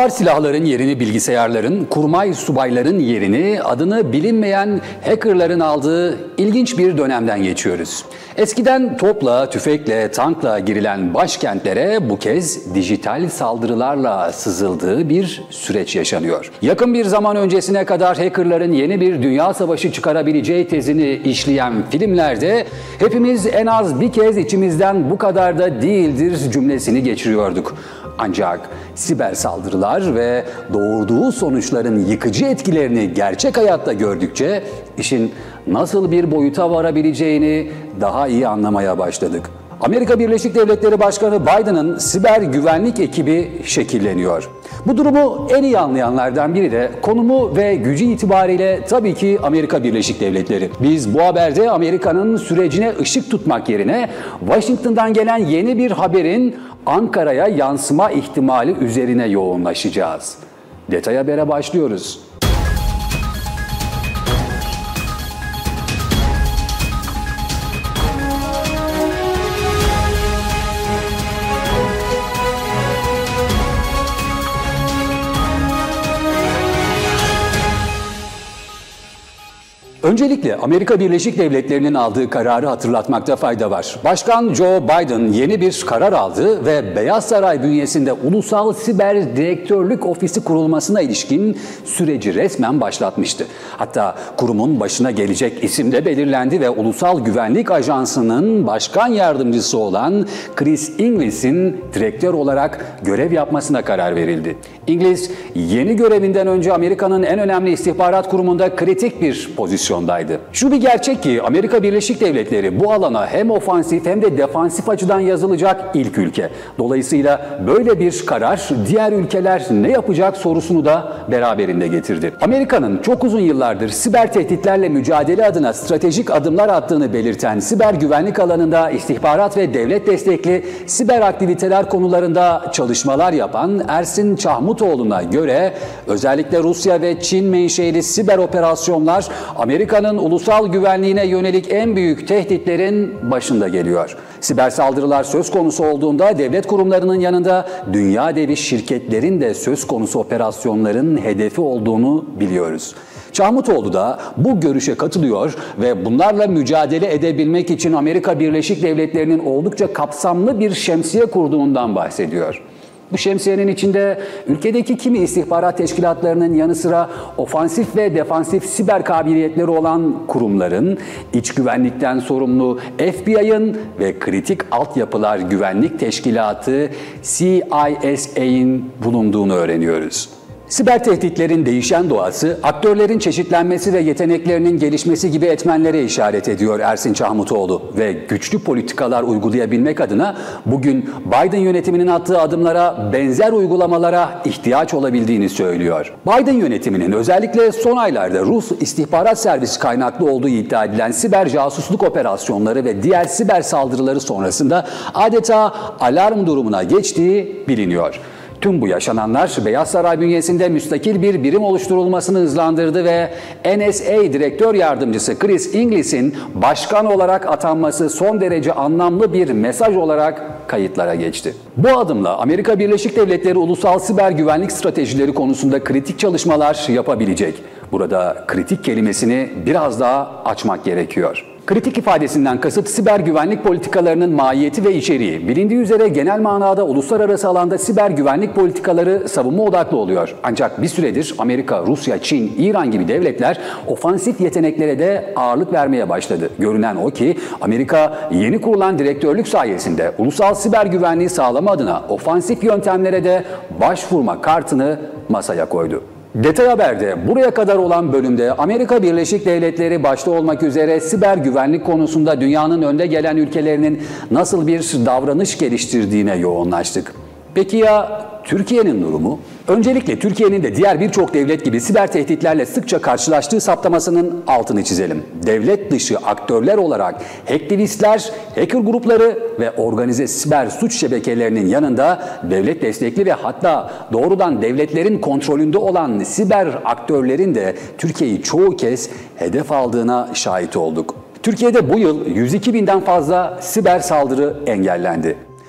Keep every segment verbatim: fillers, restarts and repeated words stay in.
Ağır silahların yerini bilgisayarların, kurmay subayların yerini adını bilinmeyen hackerların aldığı ilginç bir dönemden geçiyoruz. Eskiden topla, tüfekle, tankla girilen başkentlere bu kez dijital saldırılarla sızıldığı bir süreç yaşanıyor. Yakın bir zaman öncesine kadar hackerların yeni bir dünya savaşı çıkarabileceği tezini işleyen filmlerde hepimiz en az bir kez içimizden bu kadar da değildir cümlesini geçiriyorduk. Ancak siber saldırılar ve doğurduğu sonuçların yıkıcı etkilerini gerçek hayatta gördükçe işin nasıl bir boyuta varabileceğini daha iyi anlamaya başladık. Amerika Birleşik Devletleri Başkanı Biden'ın siber güvenlik ekibi şekilleniyor. Bu durumu en iyi anlayanlardan biri de konumu ve gücü itibariyle tabii ki Amerika Birleşik Devletleri. Biz bu haberde Amerika'nın sürecine ışık tutmak yerine Washington'dan gelen yeni bir haberin Ankara'ya yansıma ihtimali üzerine yoğunlaşacağız. Detay habere başlıyoruz. Öncelikle Amerika Birleşik Devletleri'nin aldığı kararı hatırlatmakta fayda var. Başkan Joe Biden yeni bir karar aldı ve Beyaz Saray bünyesinde Ulusal Siber Direktörlük Ofisi kurulmasına ilişkin süreci resmen başlatmıştı. Hatta kurumun başına gelecek isim de belirlendi ve Ulusal Güvenlik Ajansı'nın başkan yardımcısı olan Chris Inglis'in direktör olarak görev yapmasına karar verildi. Inglis, yeni görevinden önce Amerika'nın en önemli istihbarat kurumunda kritik bir pozisyondaydı. Şu bir gerçek ki Amerika Birleşik Devletleri bu alana hem ofansif hem de defansif açıdan yazılacak ilk ülke. Dolayısıyla böyle bir karar diğer ülkeler ne yapacak sorusunu da beraberinde getirdi. Amerika'nın çok uzun yıllardır siber tehditlerle mücadele adına stratejik adımlar attığını belirten siber güvenlik alanında istihbarat ve devlet destekli siber aktiviteler konularında çalışmalar yapan Ersin Çahmutoğlu'na göre özellikle Rusya ve Çin menşeli siber operasyonlar Amerika'nın ulusal güvenliğine yönelik en büyük tehditlerin başında geliyor. Siber saldırılar söz konusu olduğunda devlet kurumlarının yanında dünya devi şirketlerin de söz konusu operasyonların hedefi olduğunu biliyoruz. Çahmutoğlu da bu görüşe katılıyor ve bunlarla mücadele edebilmek için Amerika Birleşik Devletleri'nin oldukça kapsamlı bir şemsiye kurduğundan bahsediyor. Bu şemsiyenin içinde ülkedeki kimi istihbarat teşkilatlarının yanı sıra ofansif ve defansif siber kabiliyetleri olan kurumların, iç güvenlikten sorumlu F B I'ın ve kritik altyapılar güvenlik teşkilatı C I S A'nin bulunduğunu öğreniyoruz. Siber tehditlerin değişen doğası, aktörlerin çeşitlenmesi ve yeteneklerinin gelişmesi gibi etmenlere işaret ediyor Ersin Çahmutoğlu ve güçlü politikalar uygulayabilmek adına bugün Biden yönetiminin attığı adımlara benzer uygulamalara ihtiyaç olabildiğini söylüyor. Biden yönetiminin özellikle son aylarda Rus istihbarat servisi kaynaklı olduğu iddia edilen siber casusluk operasyonları ve diğer siber saldırıları sonrasında adeta alarm durumuna geçtiği biliniyor. Tüm bu yaşananlar Beyaz Saray bünyesinde müstakil bir birim oluşturulmasını hızlandırdı ve N S A Direktör Yardımcısı Chris Inglis'in başkan olarak atanması son derece anlamlı bir mesaj olarak kayıtlara geçti. Bu adımla Amerika Birleşik Devletleri ulusal siber güvenlik stratejileri konusunda kritik çalışmalar yapabilecek. Burada kritik kelimesini biraz daha açmak gerekiyor. Kritik ifadesinden kasıt siber güvenlik politikalarının mahiyeti ve içeriği. Bilindiği üzere genel manada uluslararası alanda siber güvenlik politikaları savunma odaklı oluyor. Ancak bir süredir Amerika, Rusya, Çin, İran gibi devletler ofansif yeteneklere de ağırlık vermeye başladı. Görünen o ki Amerika yeni kurulan direktörlük sayesinde ulusal siber güvenliği sağlama adına ofansif yöntemlere de başvurma kartını masaya koydu. Detay Haber'de buraya kadar olan bölümde Amerika Birleşik Devletleri başta olmak üzere siber güvenlik konusunda dünyanın önde gelen ülkelerinin nasıl bir davranış geliştirdiğine yoğunlaştık. Peki ya Türkiye'nin durumu? Öncelikle Türkiye'nin de diğer birçok devlet gibi siber tehditlerle sıkça karşılaştığı saptamasının altını çizelim. Devlet dışı aktörler olarak hacktivistler, hacker grupları ve organize siber suç şebekelerinin yanında devlet destekli ve hatta doğrudan devletlerin kontrolünde olan siber aktörlerin de Türkiye'yi çoğu kez hedef aldığına şahit olduk. Türkiye'de bu yıl yüz iki binden fazla siber saldırı engellendi.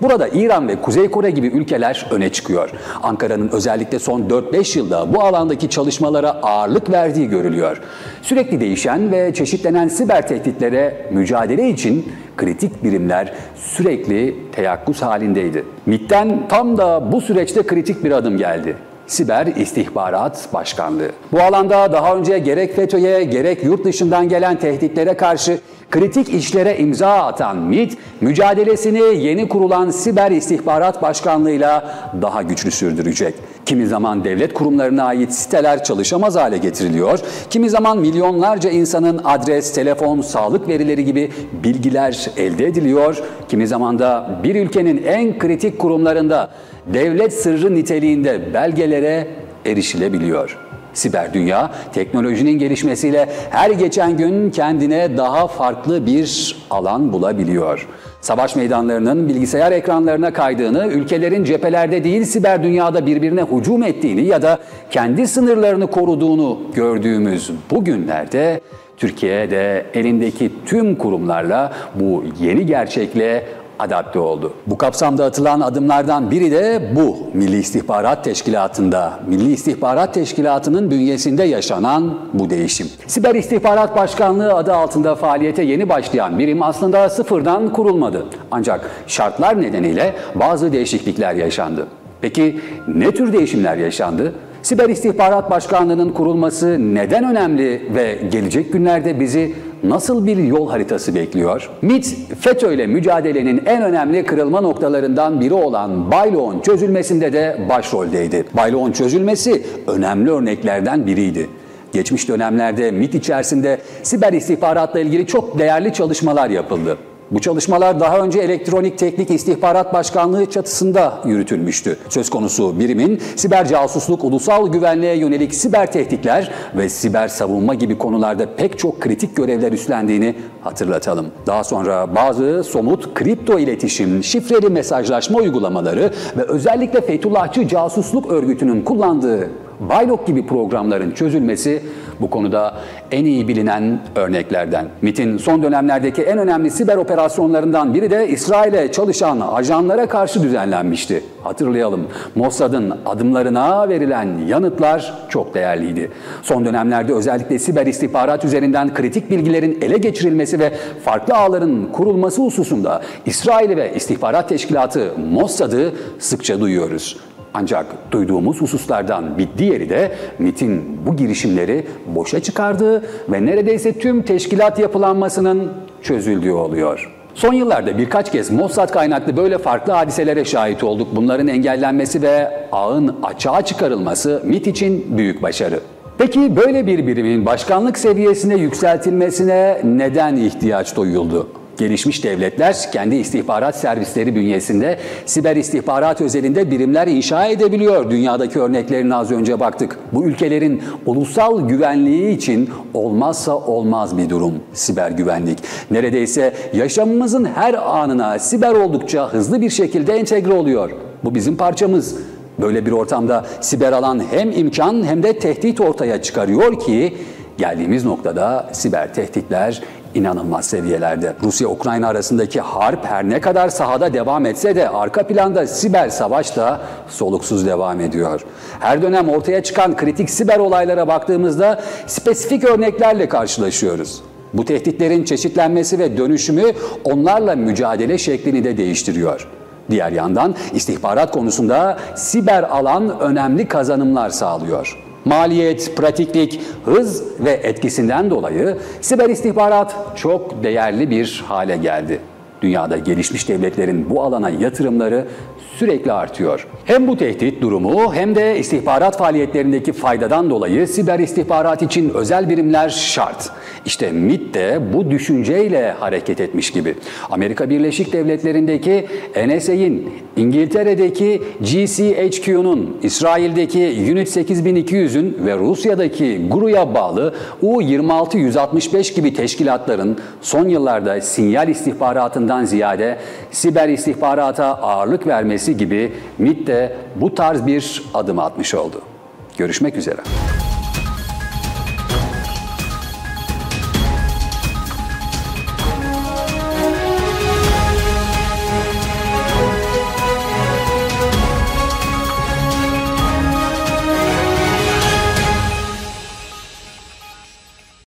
Burada İran ve Kuzey Kore gibi ülkeler öne çıkıyor. Ankara'nın özellikle son dört beş yılda bu alandaki çalışmalara ağırlık verdiği görülüyor. Sürekli değişen ve çeşitlenen siber tehditlere mücadele için kritik birimler sürekli teyakkuz halindeydi. MİT'ten tam da bu süreçte kritik bir adım geldi. Siber İstihbarat Başkanlığı. Bu alanda daha önce gerek FETÖ'ye gerek yurt dışından gelen tehditlere karşı kritik işlere imza atan MİT, mücadelesini yeni kurulan Siber İstihbarat Başkanlığı'yla daha güçlü sürdürecek. Kimi zaman devlet kurumlarına ait siteler çalışamaz hale getiriliyor, kimi zaman milyonlarca insanın adres, telefon, sağlık verileri gibi bilgiler elde ediliyor, kimi zaman da bir ülkenin en kritik kurumlarında devlet sırrı niteliğinde belgelere erişilebiliyor. Siber dünya, teknolojinin gelişmesiyle her geçen gün kendine daha farklı bir alan bulabiliyor. Savaş meydanlarının bilgisayar ekranlarına kaydığını, ülkelerin cephelerde değil siber dünyada birbirine hücum ettiğini ya da kendi sınırlarını koruduğunu gördüğümüz bu günlerde Türkiye'de elindeki tüm kurumlarla bu yeni gerçekle adapte oldu. Bu kapsamda atılan adımlardan biri de bu Milli İstihbarat Teşkilatı'nda, Milli İstihbarat Teşkilatı'nın bünyesinde yaşanan bu değişim. Siber İstihbarat Başkanlığı adı altında faaliyete yeni başlayan birim aslında sıfırdan kurulmadı. Ancak şartlar nedeniyle bazı değişiklikler yaşandı. Peki ne tür değişimler yaşandı? Siber İstihbarat Başkanlığı'nın kurulması neden önemli ve gelecek günlerde bizi nasıl bir yol haritası bekliyor? MİT, FETÖ ile mücadelenin en önemli kırılma noktalarından biri olan Bayloğ'un çözülmesinde de başroldeydi. Bayloğ'un çözülmesi önemli örneklerden biriydi. Geçmiş dönemlerde MİT içerisinde siber istihbaratla ilgili çok değerli çalışmalar yapıldı. Bu çalışmalar daha önce Elektronik Teknik İstihbarat Başkanlığı çatısında yürütülmüştü. Söz konusu birimin siber casusluk, ulusal güvenliğe yönelik siber tehditler ve siber savunma gibi konularda pek çok kritik görevler üstlendiğini hatırlatalım. Daha sonra bazı somut kripto iletişim, şifreli mesajlaşma uygulamaları ve özellikle Fethullahçı casusluk örgütünün kullandığı Baylok gibi programların çözülmesi bu konuda en iyi bilinen örneklerden. MİT'in son dönemlerdeki en önemli siber operasyonlarından biri de İsrail'e çalışan ajanlara karşı düzenlenmişti. Hatırlayalım, Mossad'ın adımlarına verilen yanıtlar çok değerliydi. Son dönemlerde özellikle siber istihbarat üzerinden kritik bilgilerin ele geçirilmesi ve farklı ağların kurulması hususunda İsrail ve İstihbarat Teşkilatı Mossad'ı sıkça duyuyoruz. Ancak duyduğumuz hususlardan bir diğeri de MİT'in bu girişimleri boşa çıkardığı ve neredeyse tüm teşkilat yapılanmasının çözüldüğü oluyor. Son yıllarda birkaç kez Mossad kaynaklı böyle farklı hadiselere şahit olduk. Bunların engellenmesi ve ağın açığa çıkarılması MİT için büyük başarı. Peki böyle bir birimin başkanlık seviyesine yükseltilmesine neden ihtiyaç duyuldu? Gelişmiş devletler kendi istihbarat servisleri bünyesinde siber istihbarat özelinde birimler inşa edebiliyor. Dünyadaki örneklerine az önce baktık. Bu ülkelerin ulusal güvenliği için olmazsa olmaz bir durum siber güvenlik. Neredeyse yaşamımızın her anına siber oldukça hızlı bir şekilde entegre oluyor. Bu bizim parçamız. Böyle bir ortamda siber alan hem imkan hem de tehdit ortaya çıkarıyor ki geldiğimiz noktada siber tehditler inanılmaz seviyelerde. Rusya-Ukrayna arasındaki harp her ne kadar sahada devam etse de arka planda siber savaş da soluksuz devam ediyor. Her dönem ortaya çıkan kritik siber olaylara baktığımızda spesifik örneklerle karşılaşıyoruz. Bu tehditlerin çeşitlenmesi ve dönüşümü onlarla mücadele şeklini de değiştiriyor. Diğer yandan istihbarat konusunda siber alan önemli kazanımlar sağlıyor. Maliyet, pratiklik, hız ve etkisinden dolayı siber istihbarat çok değerli bir hale geldi. Dünyada gelişmiş devletlerin bu alana yatırımları sürekli artıyor. Hem bu tehdit durumu hem de istihbarat faaliyetlerindeki faydadan dolayı siber istihbarat için özel birimler şart. İşte MİT de bu düşünceyle hareket etmiş gibi. Amerika Birleşik Devletleri'ndeki N S A'in, İngiltere'deki G C H Q'nun, İsrail'deki Unit sekiz bin iki yüzün ve Rusya'daki GRU'ya bağlı U yirmi altı yüz altmış beş gibi teşkilatların son yıllarda sinyal istihbaratından ziyade siber istihbarata ağırlık vermesi gibi MİT de bu tarz bir adım atmış oldu. Görüşmek üzere.